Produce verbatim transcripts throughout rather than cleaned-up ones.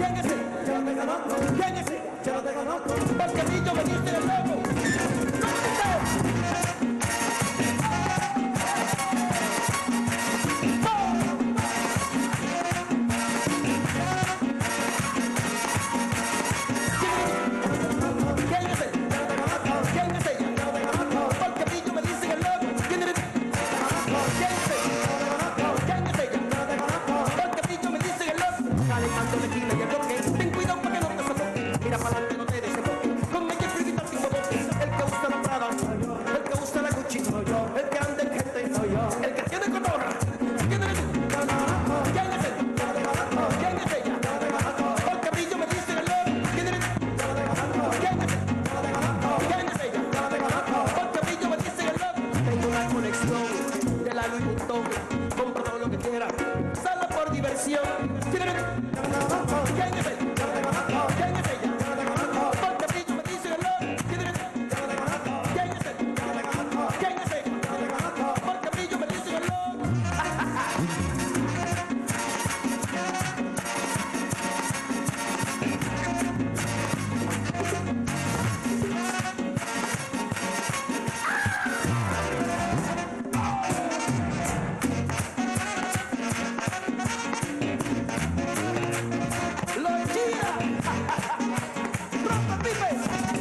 ¿Quién es ella? Yo no te conozco. ¿Quién es ella? Yo no te conozco. Porque a mí yo me diste el loco. Ten cuidado para que no te sofoque. Mira para adelante, no te desenfoques. Con ella escribí tal tipo bote. El que usa la Prada soy yo. El que usa la Gucci soy yo. El que anda en gente soy yo. El que tiene cotorra. ¿Quién eres tú? ¿Quién es ella? ¿Quién es ella? Porque a mí yo me dice el loco. ¿Quién eres tú? ¿Quién es ella? ¿Quién es ella? Porque a mí yo me dice el loco. Tengo una colección de la Louis Vuitton. Compra todo lo que quiera. Solo por diversión. ¿Quién eres tú? ¿Quién es ella? ¿Quién es ella? Porque a mí yo me dice el loco. ¿Quién eres tú? ¿Quién es ella? ¿Quién es ella? Porque a mí yo me dice el loco. ¡Los chía! ¡Rompa pipes!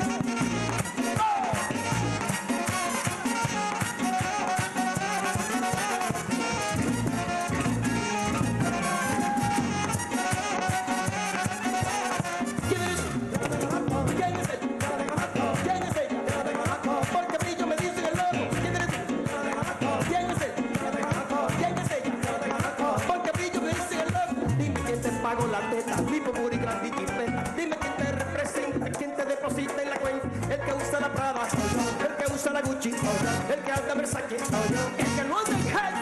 ¿Quién eres tú? ¿Quién es ella? ¿Quién es ella? Porque a mí yo me dice el loco. ¿Quién eres tú? ¿Quién es ella? ¿Quién es ella? Porque a mí yo me dice el loco. Dime quién te pagó la teta, mi popuri gran bicicleta. Dime quién te representa, quién te deposita en la cuenta. El que usa la Prada soy yo, el que usa la Gucci soy yo, el que anda Versace soy yo, el que no anda en calle